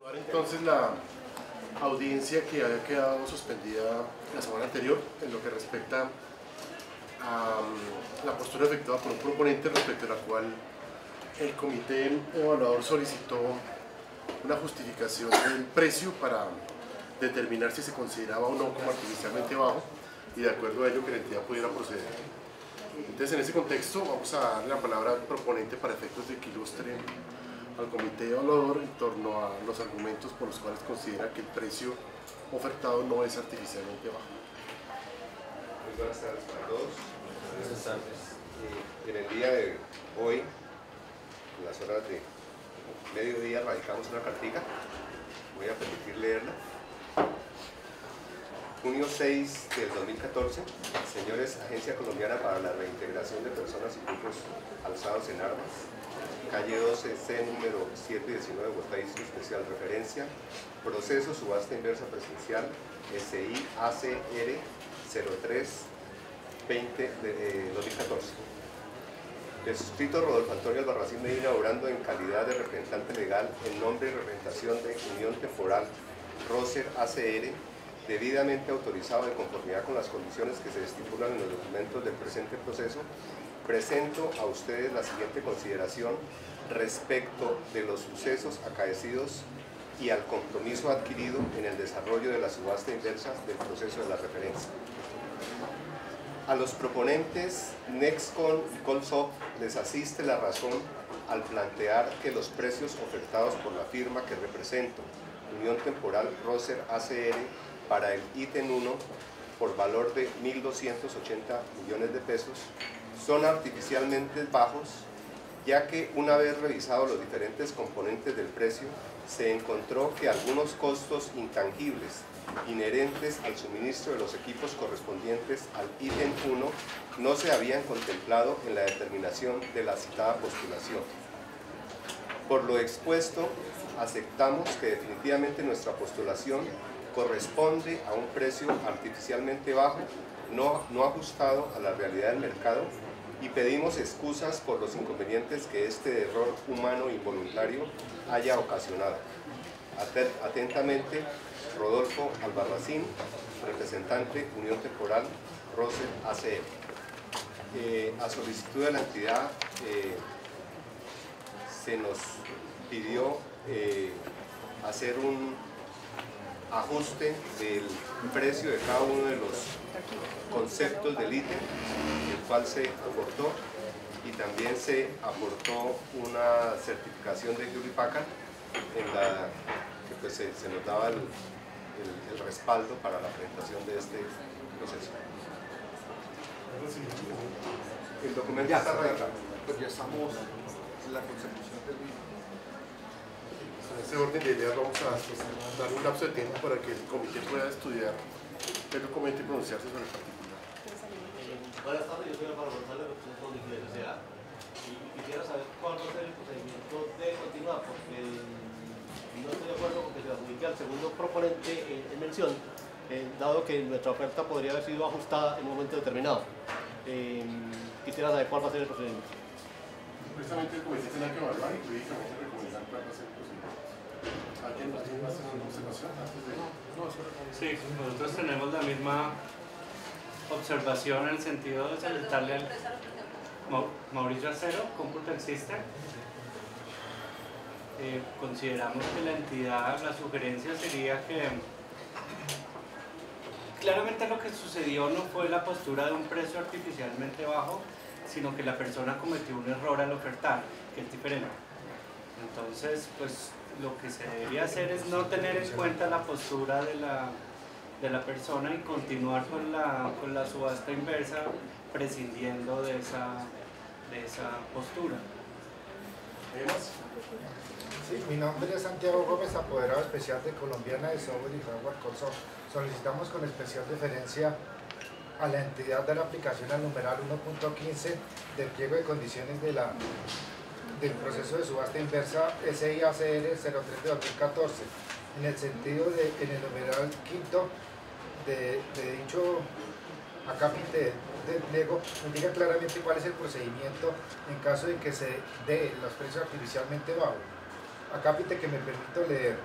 Entonces la audiencia que había quedado suspendida la semana anterior en lo que respecta a la postura efectuada por un proponente respecto a la cual el comité evaluador solicitó una justificación del precio para determinar si se consideraba o no como artificialmente bajo y de acuerdo a ello que la entidad pudiera proceder. Entonces en ese contexto vamos a darle la palabra al proponente para efectos de que ilustre al comité evaluador en torno a los argumentos por los cuales considera que el precio ofertado no es artificialmente bajo. Muy buenas tardes para todos. Buenas tardes. En el día de hoy, en las horas de mediodía, radicamos una cartica. Voy a permitir leerla. Junio 6 del 2014, señores, Agencia Colombiana para la Reintegración de Personas y Grupos Alzados en Armas, calle 12, C número 719, Bogotá, Distrito Especial, referencia, proceso subasta inversa presencial, SI ACR 03-2014. El suscrito Rodolfo Antonio Albarracín Medina, obrando en calidad de representante legal en nombre y representación de Unión Temporal Roser ACR, debidamente autorizado de conformidad con las condiciones que se estipulan en los documentos del presente proceso, presento a ustedes la siguiente consideración respecto de los sucesos acaecidos y al compromiso adquirido en el desarrollo de la subasta inversa del proceso de la referencia. A los proponentes Nexcon y Colsoft les asiste la razón al plantear que los precios ofertados por la firma que represento, Unión Temporal Roser ACR, para el ítem 1 por valor de 1.280 millones de pesos son artificialmente bajos, ya que una vez revisados los diferentes componentes del precio, se encontró que algunos costos intangibles inherentes al suministro de los equipos correspondientes al ítem 1 no se habían contemplado en la determinación de la citada postulación. Por lo expuesto, aceptamos que definitivamente nuestra postulación corresponde a un precio artificialmente bajo, no ajustado a la realidad del mercado, y pedimos excusas por los inconvenientes que este error humano involuntario haya ocasionado. Atentamente, Rodolfo Albarracín, representante Unión Temporal Roser ACR. A solicitud de la entidad se nos pidió hacer un ajuste del precio de cada uno de los conceptos del ítem, el cual se aportó, y también se aportó una certificación de Hewlett Packard en la que pues, se nos daba el respaldo para la presentación de este proceso. El documento ya está redactado. Pues ya estamos en la consecución del mismo. En ese orden de ideas vamos a dar un lapso de tiempo para que el comité pueda estudiar el documento y pronunciarse sobre el particular. Buenas tardes, yo soy Álvaro González, representante de SCA, y quisiera saber cuál va a ser el procedimiento de continuar, porque no estoy de acuerdo con que se adjudique al segundo proponente en mención, dado que nuestra oferta podría haber sido ajustada en un momento determinado. Quisiera saber cuál va a ser el procedimiento. Precisamente el comité tiene que evaluar y jurídicamente recomendar cuál va a ser el procedimiento. ¿Alguien más tiene una observación antes de...? Sí, nosotros tenemos la misma observación en el sentido de solicitarle al Mauricio Acero, Computer System. Consideramos que la entidad, la sugerencia sería que claramente lo que sucedió no fue la postura de un precio artificialmente bajo, sino que la persona cometió un error al ofertar, que es diferente. Entonces, pues lo que se debería hacer es no tener en cuenta la postura de la persona y continuar con la subasta inversa, prescindiendo de esa postura. Sí, mi nombre es Santiago Gómez, apoderado especial de Colombiana de Software y Hardware Colsoft. Solicitamos con especial deferencia a la entidad de la aplicación al numeral 1.15 del pliego de condiciones del proceso de subasta inversa SIACR 03 de 2014, en el sentido de, en el numeral quinto de dicho acápite del pliego, indica claramente cuál es el procedimiento en caso de que se dé los precios artificialmente bajos. Acápite que me permito leer.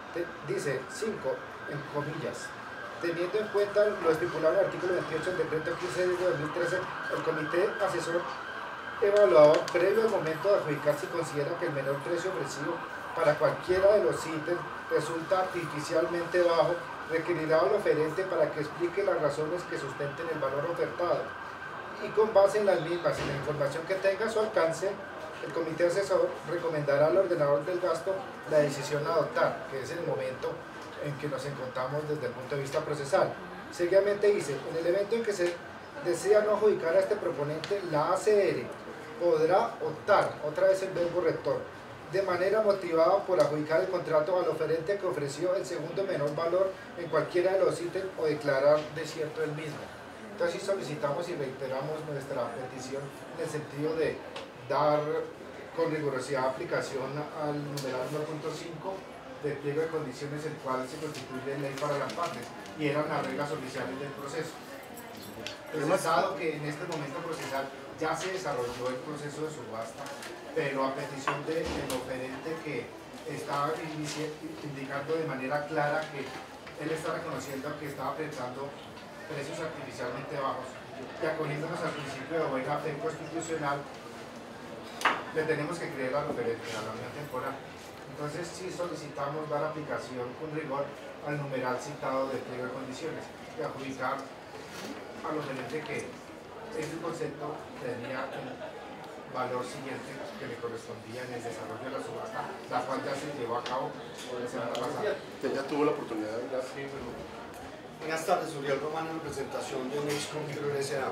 dice 5, en comillas, teniendo en cuenta lo estipulado en el artículo 28 del decreto 15 de 2013, el comité asesor evaluador previo al momento de adjudicar si considera que el menor precio ofrecido para cualquiera de los ítems resulta artificialmente bajo, requerirá al oferente para que explique las razones que sustenten el valor ofertado y con base en las mismas y la información que tenga a su alcance, el comité asesor recomendará al ordenador del gasto la decisión a adoptar, que es el momento en que nos encontramos desde el punto de vista procesal. Seguidamente dice, en el evento en que se desea no adjudicar a este proponente, la ACR podrá optar, otra vez el verbo rector, de manera motivada por adjudicar el contrato al oferente que ofreció el segundo menor valor en cualquiera de los ítems o declarar desierto del mismo. Entonces solicitamos y reiteramos nuestra petición en el sentido de dar con rigurosidad aplicación al numeral 1.5 del pliego de condiciones, el cual se constituye ley para las partes y eran las reglas oficiales del proceso. Entonces, dado que en este momento procesal ya se desarrolló el proceso de subasta, pero a petición del oferente que está indicando de manera clara que él está reconociendo que estaba pensando precios artificialmente bajos y acogiéndonos al principio de buena fe constitucional, le tenemos que creer al oferente, a la unión temporal. Entonces sí solicitamos dar aplicación con rigor al numeral citado del pliego de condiciones y adjudicar al oferente que ese concepto tenía el valor siguiente que le correspondía en el desarrollo de la subasta, la cual ya se llevó a cabo la semana pasada. Usted ya tuvo la oportunidad de hablar. Sí, bueno. Buenas tardes, Uriel Romano, en representación de Next Computer S.A.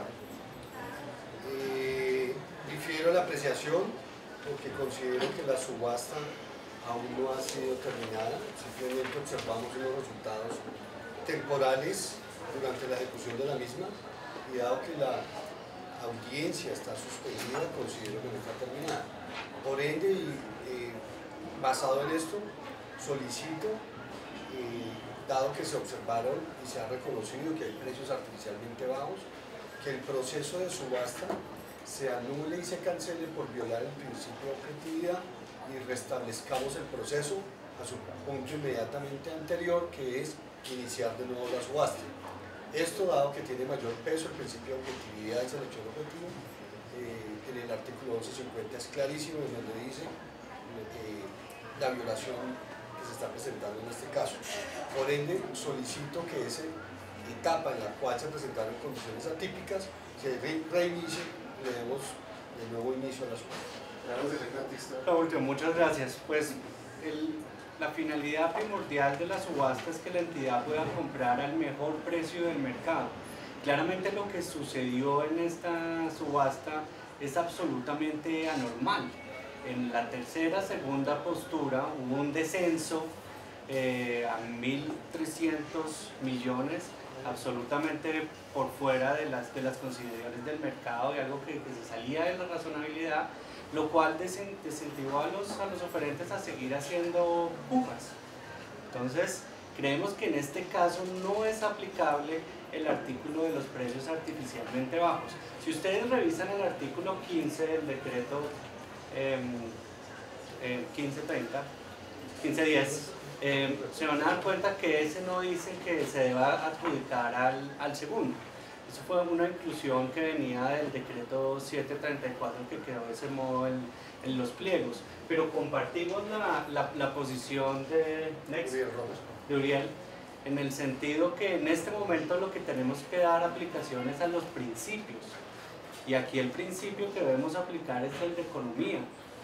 Difiero la apreciación porque considero que la subasta aún no ha sido terminada, simplemente observamos unos resultados temporales durante la ejecución de la misma y dado que la audiencia está suspendida, considero que no está terminada. Por ende, basado en esto, solicito, dado que se observaron y se ha reconocido que hay precios artificialmente bajos, que el proceso de subasta se anule y se cancele por violar el principio de objetividad y restablezcamos el proceso a su punto inmediatamente anterior, que es iniciar de nuevo la subasta. Esto, dado que tiene mayor peso el principio de objetividad y selección objetivo, en el artículo 1150 es clarísimo en donde dice la violación que se está presentando en este caso. Por ende, solicito que esa etapa en la cual se presentaron condiciones atípicas se reinicie y le demos de nuevo inicio a la subasta. Último, muchas gracias. Pues la finalidad primordial de la subasta es que la entidad pueda comprar al mejor precio del mercado. Claramente lo que sucedió en esta subasta es absolutamente anormal. En la segunda postura hubo un descenso a 1.300 millones, absolutamente por fuera de las consideraciones del mercado y algo que se salía de la razonabilidad, lo cual desincentivó a los oferentes a seguir haciendo pujas. Entonces, creemos que en este caso no es aplicable el artículo de los precios artificialmente bajos. Si ustedes revisan el artículo 15 del decreto 1510, se van a dar cuenta que ese no dice que se deba adjudicar al segundo. Eso fue una inclusión que venía del decreto 734 que quedó de ese modo en los pliegos. Pero compartimos la posición de Uriel, en el sentido que en este momento lo que tenemos que dar aplicación es a los principios. Y aquí el principio que debemos aplicar es el de economía.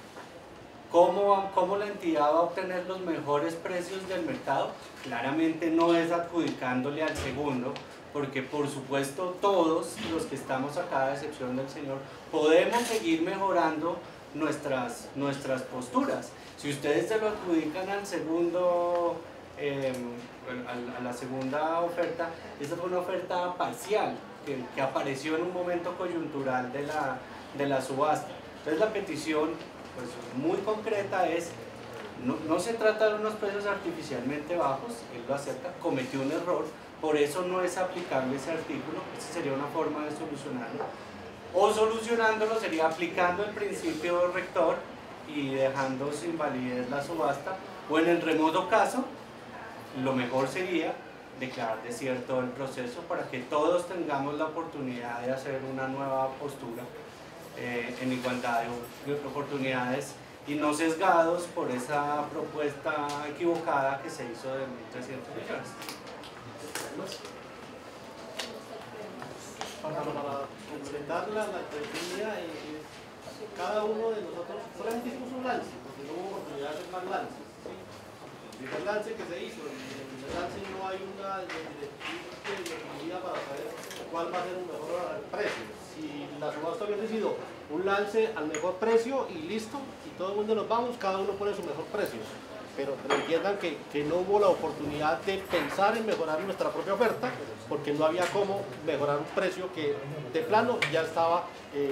¿Cómo la entidad va a obtener los mejores precios del mercado? Claramente no es adjudicándole al segundo, porque por supuesto todos los que estamos acá, a excepción del señor, podemos seguir mejorando nuestras posturas. Si ustedes se lo adjudican al segundo, a la segunda oferta, esa fue una oferta parcial que apareció en un momento coyuntural de la subasta. Entonces la petición, pues, muy concreta es, no se trata de unos precios artificialmente bajos, él lo acepta, cometió un error, por eso no es aplicable ese artículo. Esa sería una forma de solucionarlo. O solucionándolo sería aplicando el principio rector y dejando sin validez la subasta, o en el remoto caso lo mejor sería declarar desierto el proceso para que todos tengamos la oportunidad de hacer una nueva postura en igualdad de oportunidades y no sesgados por esa propuesta equivocada que se hizo de 1.300 millones. Para completar la entrevista, cada uno de nosotros solamente hicimos un lance, porque no hubo oportunidad de hacer más lances. ¿Sí? El primer lance que se hizo, en el primer lance no hay una directiva para saber cuál va a ser un mejor precio. Si la subasta hubiese sido un lance al mejor precio y listo, y todo el mundo nos vamos, cada uno pone su mejor precio. Pero entiendan que no hubo la oportunidad de pensar en mejorar nuestra propia oferta, porque no había cómo mejorar un precio que de plano ya estaba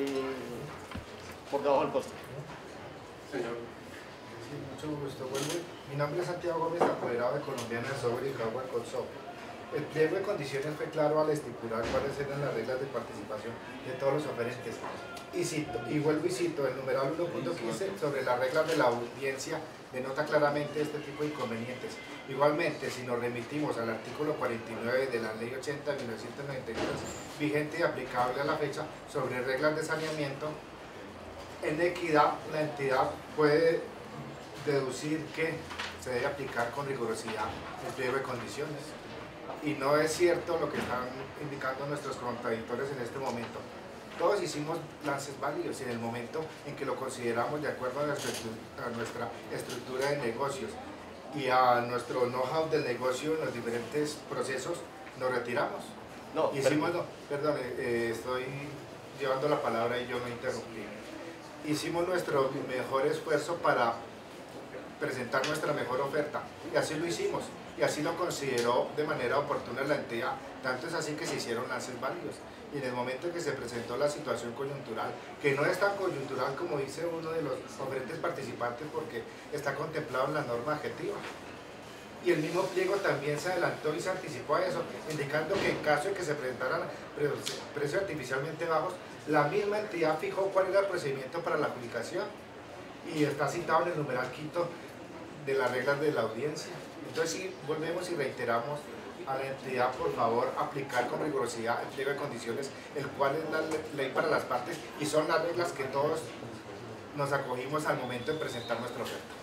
por debajo del costo. Señor. Sí, mucho gusto. Bueno, mi nombre es Santiago Gómez, apoderado de Colombiana de Software y Hardware Colsoft. El pliego de condiciones fue claro al estipular cuáles eran las reglas de participación de todos los oferentes. Y vuelvo y cito, el numeral 1.15 sobre las reglas de la audiencia denota claramente este tipo de inconvenientes. Igualmente, si nos remitimos al artículo 49 de la Ley 80 de 1993, vigente y aplicable a la fecha, sobre reglas de saneamiento, en equidad, la entidad puede deducir que se debe aplicar con rigurosidad el pliego de condiciones. Y no es cierto lo que están indicando nuestros contradictores en este momento. Todos hicimos lances válidos y en el momento en que lo consideramos de acuerdo a nuestra estructura de negocios y a nuestro know-how del negocio en los diferentes procesos, nos retiramos. No, hicimos, perdón, estoy llevando la palabra y yo me interrumpí. Hicimos nuestro mejor esfuerzo para presentar nuestra mejor oferta y así lo hicimos y así lo consideró de manera oportuna la entidad. Tanto es así que se hicieron lances válidos. Y en el momento en que se presentó la situación coyuntural, que no es tan coyuntural como dice uno de los oferentes participantes porque está contemplado en la norma adjetiva. Y el mismo pliego también se adelantó y se anticipó a eso, indicando que en caso de que se presentaran precios artificialmente bajos, la misma entidad fijó cuál era el procedimiento para la aplicación y está citado en el numeral quinto de las reglas de la audiencia. Entonces, si volvemos y reiteramos a la entidad, por favor, aplicar con rigurosidad el pliego de condiciones, el cual es la ley para las partes y son las reglas que todos nos acogimos al momento de presentar nuestra oferta.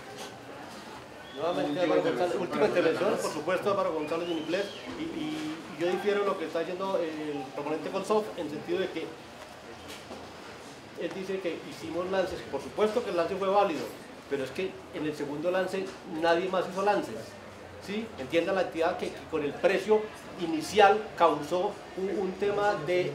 Nuevamente, Álvaro González, última intervención, por supuesto, Álvaro González de Inglés, y yo difiero lo que está diciendo el proponente Colsoft en el sentido de que él dice que hicimos lances, por supuesto que el lance fue válido, pero es que en el segundo lance nadie más hizo lances. ¿Sí? Entienda la entidad que con el precio inicial causó un tema de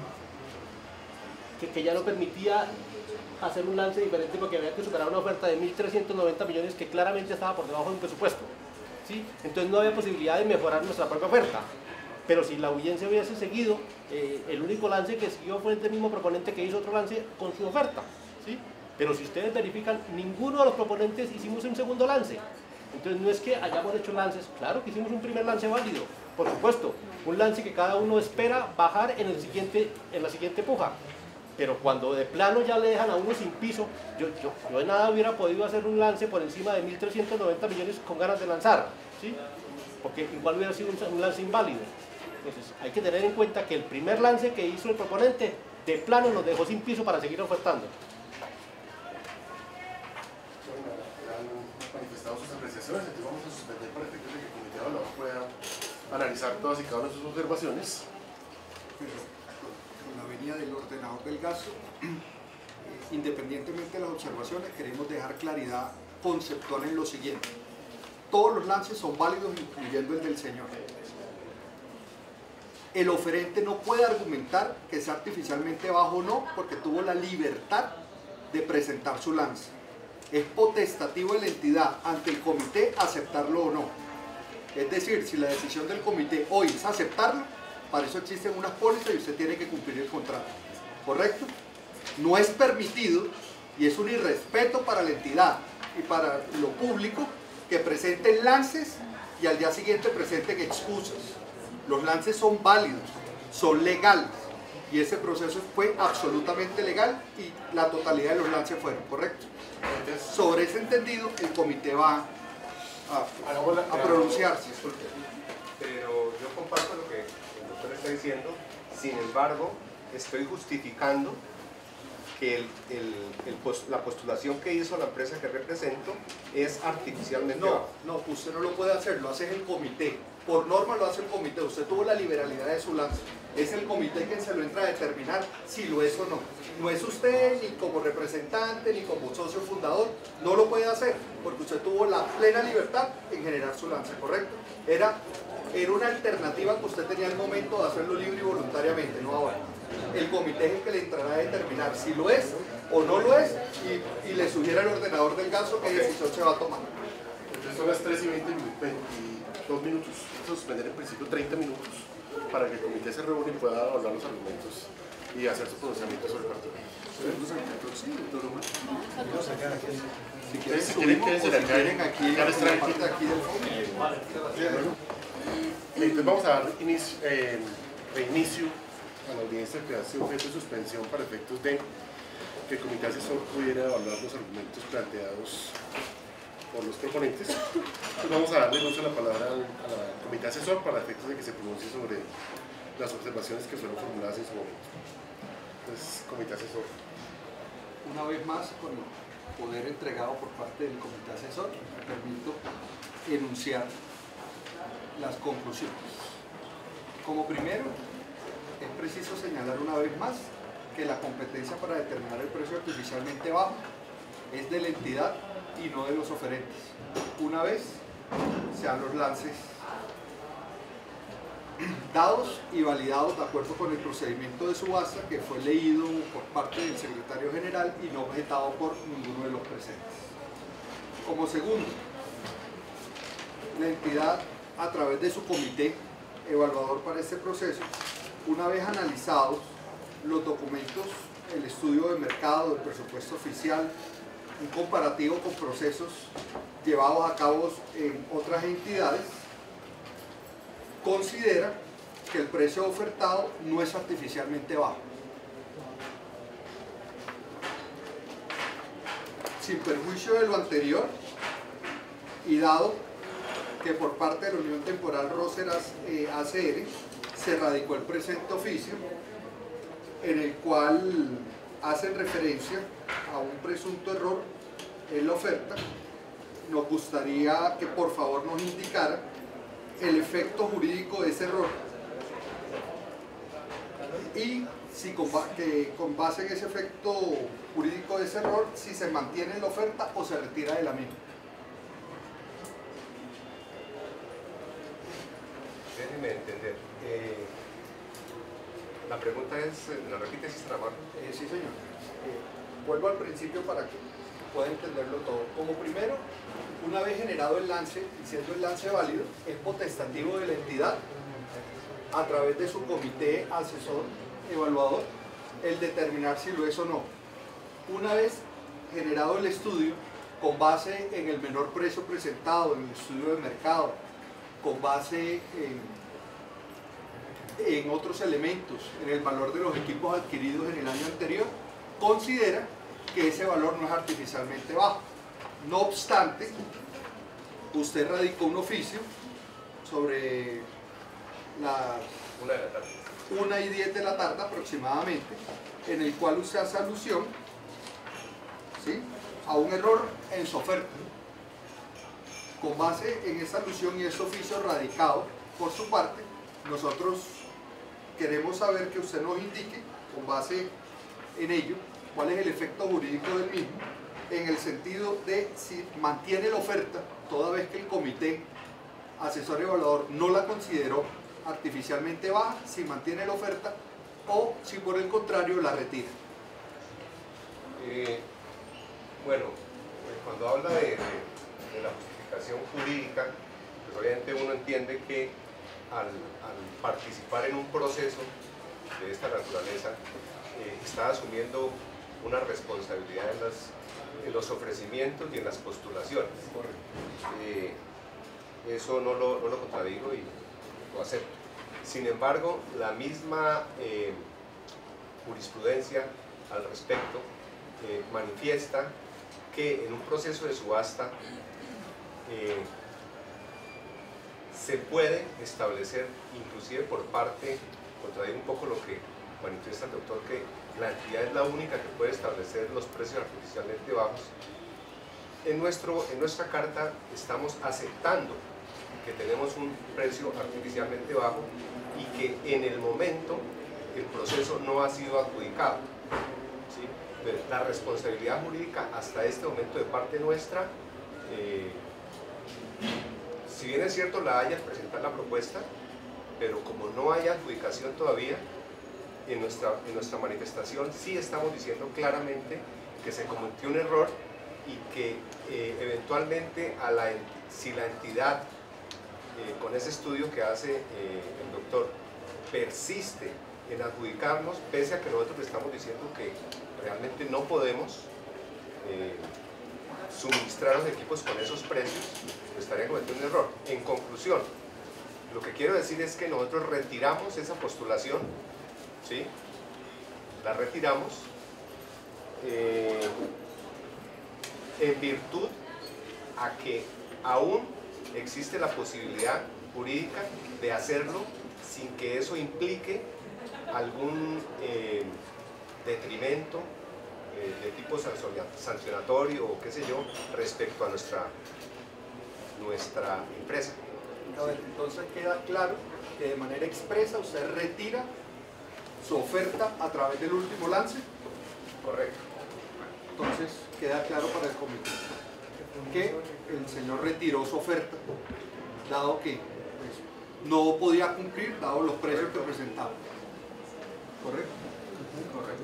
que ya no permitía hacer un lance diferente porque había que superar una oferta de 1.390 millones que claramente estaba por debajo de un presupuesto. ¿Sí? Entonces no había posibilidad de mejorar nuestra propia oferta. Pero si la audiencia hubiese seguido, el único lance que siguió fue el mismo proponente que hizo otro lance con su oferta. ¿Sí? Pero si ustedes verifican, ninguno de los proponentes hicimos un segundo lance. Entonces no es que hayamos hecho lances, claro que hicimos un primer lance válido, por supuesto, un lance que cada uno espera bajar en la siguiente puja, pero cuando de plano ya le dejan a uno sin piso, yo de nada hubiera podido hacer un lance por encima de 1.390 millones con ganas de lanzar, ¿sí? Porque igual hubiera sido un lance inválido. Entonces hay que tener en cuenta que el primer lance que hizo el proponente de plano nos dejó sin piso para seguir ofertando. Manifestado sus apreciaciones, entonces vamos a suspender para efectos de que el comité de evaluador pueda analizar todas y cada una de sus observaciones. Con la venia del ordenador del gasto, independientemente de las observaciones, queremos dejar claridad conceptual en lo siguiente. Todos los lances son válidos, incluyendo el del señor. El oferente no puede argumentar que sea artificialmente bajo o no, porque tuvo la libertad de presentar su lance. Es potestativo de la entidad ante el comité aceptarlo o no. Es decir, si la decisión del comité hoy es aceptarlo, para eso existen unas pólizas y usted tiene que cumplir el contrato. ¿Correcto? No es permitido y es un irrespeto para la entidad y para lo público que presenten lances y al día siguiente presenten excusas. Los lances son válidos, son legales y ese proceso fue absolutamente legal y la totalidad de los lances fueron, ¿correcto? Sobre ese entendido, el comité va a pronunciarse. Disculpe, pero yo comparto lo que el doctor está diciendo, sin embargo, estoy justificando que la postulación que hizo la empresa que represento es artificialmente baja. No, usted no lo puede hacer, lo hace el comité. Por norma lo hace el comité. Usted tuvo la liberalidad de su lance. Es el comité quien se lo entra a determinar si lo es o no. No es usted ni como representante ni como socio fundador. No lo puede hacer porque usted tuvo la plena libertad en generar su lance, ¿correcto? Era una alternativa que usted tenía al momento de hacerlo libre y voluntariamente, no ahora. El comité es el que le entrará a determinar si lo es o no lo es y le sugiere al ordenador del caso qué decisión se va a tomar. Entonces son las 3 y 22 minutos. Vamos a suspender en principio 30 minutos para que el comité se reúne y pueda evaluar los argumentos y hacer su pronunciamiento sobre el partido. Si quieren, quieren aquí en la parte de aquí del fondo. Entonces vamos a dar reinicio a la audiencia que hace objeto de suspensión para efectos de que el comité asesor pudiera evaluar los argumentos planteados por los proponentes. Entonces vamos a darle uso la palabra al comité asesor para efectos de que se pronuncie sobre las observaciones que fueron formuladas en su momento. Entonces, comité asesor. Una vez más, con el poder entregado por parte del comité asesor, me permito enunciar las conclusiones. Como primero, es preciso señalar una vez más que la competencia para determinar el precio artificialmente bajo es de la entidad y no de los oferentes. Una vez sean los lances dados y validados de acuerdo con el procedimiento de subasta que fue leído por parte del secretario general y no objetado por ninguno de los presentes. Como segundo, la entidad a través de su comité evaluador para este proceso, una vez analizados los documentos, el estudio de mercado, el presupuesto oficial, un comparativo con procesos llevados a cabo en otras entidades, considera que el precio ofertado no es artificialmente bajo. Sin perjuicio de lo anterior y dado que por parte de la Unión Temporal Roser ACR se radicó el presente oficio en el cual hacen referencia a un presunto error en la oferta, nos gustaría que por favor nos indicara el efecto jurídico de ese error y si con base en ese efecto jurídico de ese error, si se mantiene en la oferta o se retira de la misma. Déjenme entender. La pregunta es, ¿la repite, si trabajo? Sí, señor. Vuelvo al principio para que pueda entenderlo todo. Como primero, una vez generado el lance, y siendo el lance válido, es potestativo de la entidad, a través de su comité asesor evaluador, el determinar si lo es o no. Una vez generado el estudio, con base en el menor precio presentado en el estudio de mercado, con base en otros elementos, en el valor de los equipos adquiridos en el año anterior, considera que ese valor no es artificialmente bajo. No obstante, usted radicó un oficio sobre las 1:10 de la tarde aproximadamente, en el cual usted hace alusión, ¿sí?, a un error en su oferta. Con base en esa alusión y ese oficio radicado por su parte, nosotros queremos saber que usted nos indique, con base en ello, cuál es el efecto jurídico del mismo, en el sentido de si mantiene la oferta, toda vez que el comité asesor evaluador no la consideró artificialmente baja, si mantiene la oferta, o si por el contrario la retira. Bueno, cuando habla de la justificación jurídica, pues obviamente uno entiende que al participar en un proceso de esta naturaleza, está asumiendo una responsabilidad en los ofrecimientos y en las postulaciones. Eso no lo contradigo y lo acepto. Sin embargo, la misma jurisprudencia al respecto manifiesta que en un proceso de subasta se puede establecer, inclusive por parte, contradigo un poco lo que manifiesta el doctor, que la entidad es la única que puede establecer los precios artificialmente bajos. En nuestra carta estamos aceptando que tenemos un precio artificialmente bajo y que en el momento el proceso no ha sido adjudicado, ¿sí? La responsabilidad jurídica hasta este momento de parte nuestra, si bien es cierto la hay al presentar la propuesta, pero como no hay adjudicación todavía, en nuestra manifestación sí estamos diciendo claramente que se cometió un error y que eventualmente si la entidad con ese estudio que hace el doctor persiste en adjudicarnos, pese a que nosotros le estamos diciendo que realmente no podemos suministrar los equipos con esos precios, pues estaría cometiendo un error. En conclusión, lo que quiero decir es que nosotros retiramos esa postulación, ¿sí? La retiramos en virtud a que aún existe la posibilidad jurídica de hacerlo sin que eso implique algún detrimento de tipo sancionatorio o qué sé yo respecto a nuestra empresa. A ver, entonces queda claro que de manera expresa usted retira su oferta a través del último lance. Correcto. Entonces queda claro para el comité que el señor retiró su oferta, dado que pues, no podía cumplir, dado los precios que presentaba. ¿Correcto? Correcto.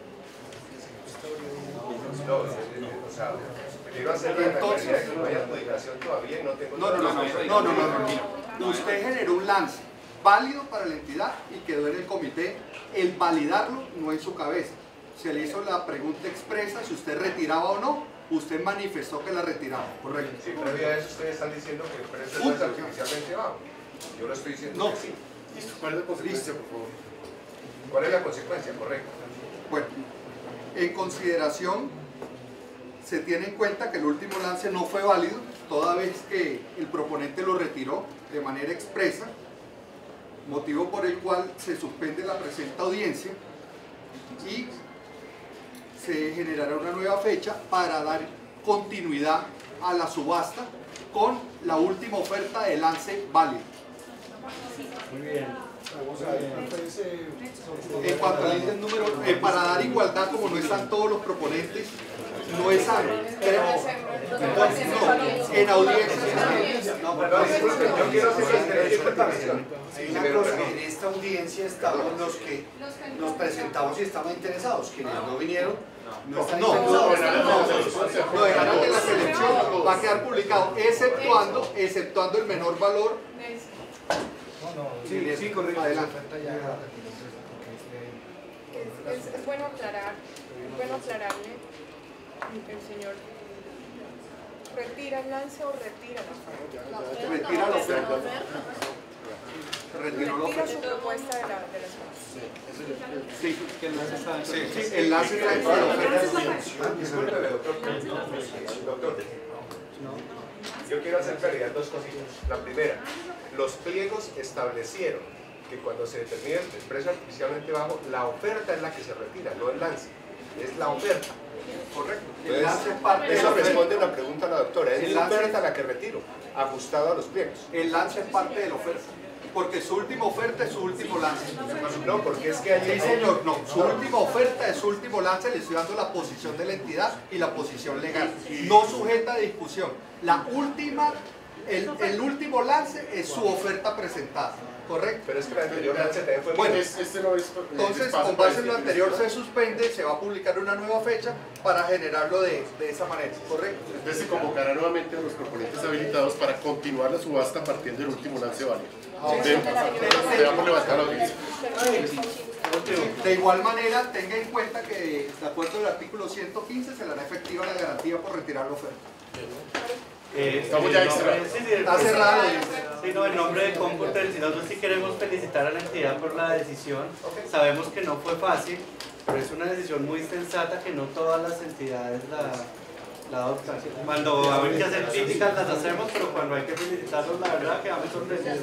No, o sea, quiero hacer la entonces, realidad de que no hay adjudicación todavía y no tengo... No. Usted generó un lance válido para la entidad y quedó en el comité. El validarlo no en su cabeza. Se le hizo la pregunta expresa si usted retiraba o no. Usted manifestó que la retiraba, correcto. Sí, previo a eso ustedes están diciendo que el precio no es artificialmente bajo. Yo lo estoy diciendo que sí. ¿Cuál es la consecuencia, por favor? ¿Cuál es la consecuencia? Correcto. Bueno, en consideración se tiene en cuenta que el último lance no fue válido, toda vez que el proponente lo retiró de manera expresa, motivo por el cual se suspende la presente audiencia y se generará una nueva fecha para dar continuidad a la subasta con la última oferta de lance válido. Muy bien. En cuanto al índice número, para dar igualdad, como no están todos los proponentes, no es algo. En audiencia. Disculpen, yo quiero hacer esta intervención. En esta audiencia estamos los que nos presentamos y estamos interesados. Quienes no vinieron no están interesados. Lo dejarán de la selección, va a quedar publicado, exceptuando el menor valor. Sí, correcto. Adelante. Es bueno aclararle, el señor retira el lance o retira la oferta. Retira la oferta. Retiró la Retira oferta. su propuesta de la subasta. Sí, que el lance está dentro. Sí, el lance está dentro de la oferta. Discúlpeme, doctor. Doctor, yo quiero hacer claridad dos cositas. La primera, los pliegos establecieron que cuando se determina el precio artificialmente bajo, la oferta es la que se retira, no el lance. Es la oferta. Correcto. El lance es parte de la Eso oferta. responde a la pregunta a la doctora. Es El la lance- oferta la que retiro, ajustado a los pliegos. El lance es parte de la oferta. Porque su última oferta es su último lance. No, porque es que hay... Sí, señor, no. Su última oferta es su último lance, le estoy dando la posición de la entidad y la posición legal. No sujeta a discusión. La última, el último lance es su oferta presentada. ¿Correcto? Pero es que la anterior lance también fue... Bueno, Este no es... entonces, con base en lo anterior se suspende, se va a publicar una nueva fecha para generarlo de esa manera. ¿Correcto? Entonces se convocará nuevamente a los proponentes habilitados para continuar la subasta partiendo del último lance válido. Debemos levantar la audiencia. De igual manera, tenga en cuenta que, de acuerdo al artículo 115, se le hará efectiva la garantía por retirar la oferta. Estamos ya extra. Está cerrada la audiencia. Sí, no, en nombre de Computers, y nosotros sí queremos felicitar a la entidad por la decisión. Sabemos que no fue fácil, pero es una decisión muy sensata que no todas las entidades La adoptan. Cuando hay que hacer críticas las hacemos, pero cuando hay que felicitarlos, la verdad quedamos sorprendidos.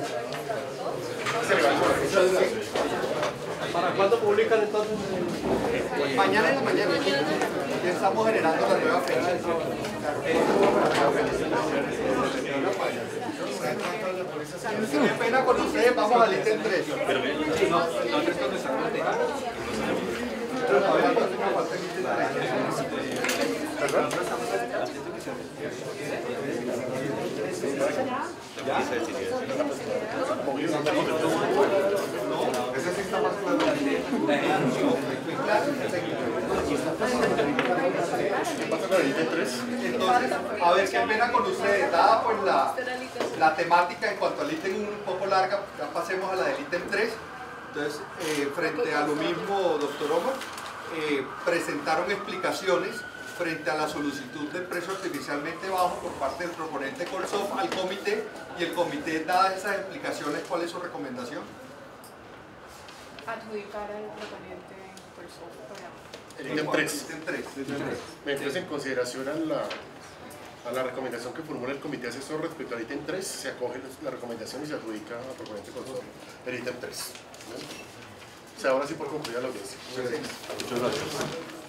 ¿Para cuándo publican entonces? Mañana en la mañana. Ya estamos generando la nueva fecha. Qué pena con ustedes, vamos al ítem 3. Ese sí está más claro. ¿Qué pasa con el ítem 3? Entonces, a ver, qué pena con ustedes, dada pues la temática en cuanto al ítem un poco larga, ya pasemos a la del ítem 3. Entonces, frente a lo mismo, doctor Omar, presentaron explicaciones frente a la solicitud del precio artificialmente bajo por parte del proponente Colsoft al comité, y el comité, dadas esas explicaciones, ¿cuál es su recomendación? Adjudicar al proponente Colsoft para... El ítem 3. Ítem 3. Entonces, en consideración a la recomendación que formula el comité asesor respecto al ítem 3, se acoge la recomendación y se adjudica al proponente Colsoft el ítem 3. O sea, ahora sí por concluir la audiencia. Muchas gracias.